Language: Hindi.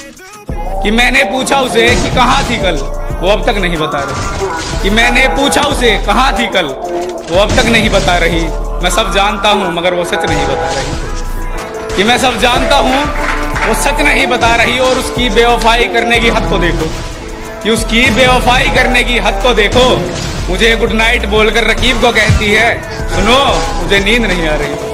कि मैंने पूछा उसे कि कहाँ थी कल, वो अब तक नहीं बता रही। कि मैंने पूछा उसे कहाँ थी कल, वो अब तक नहीं बता रही। मैं सब जानता हूँ मगर वो सच नहीं बता रही। कि मैं सब जानता हूँ वो सच नहीं बता रही। और उसकी बेवफाई करने की हद को देखो, कि उसकी बेवफाई करने की हद को देखो। मुझे गुड नाइट बोलकर रकीब को कहती है, सुनो मुझे नींद नहीं आ रही।